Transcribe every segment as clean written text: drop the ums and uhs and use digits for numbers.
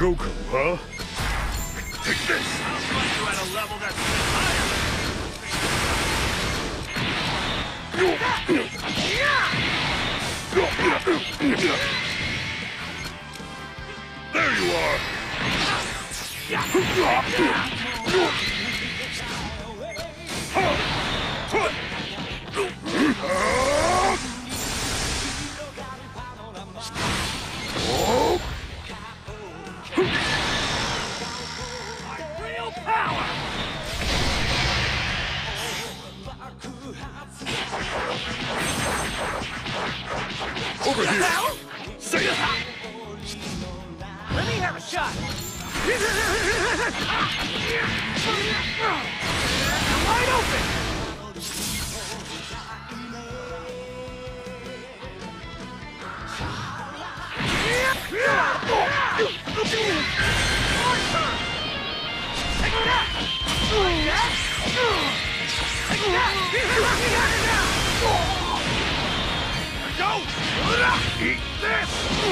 Goku, huh? Take this! Sounds like you're at a level that's a bit higher. There you are! Real power! Over here! Say it! Let me have a shot! Wide open! Go! Eat this!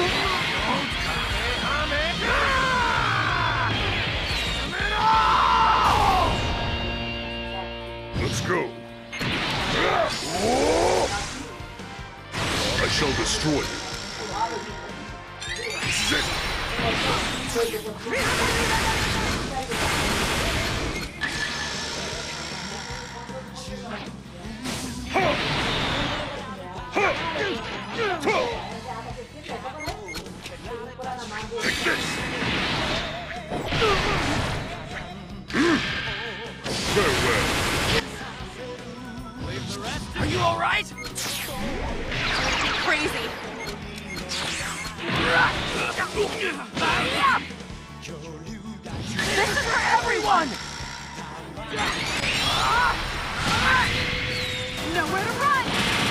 Let's go! I shall destroy you. This is it! Take this! Farewell! Are you alright? Crazy. This is for everyone! Nowhere to run.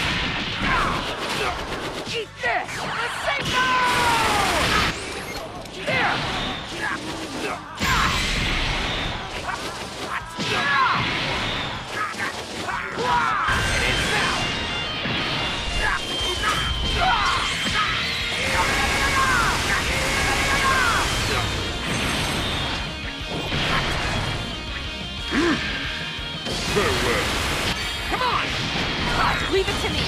Eat this! Let's say no! Here! It is now! Farewell! Come on! Leave it to me.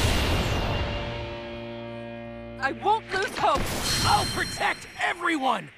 I won't lose hope. I'll protect everyone!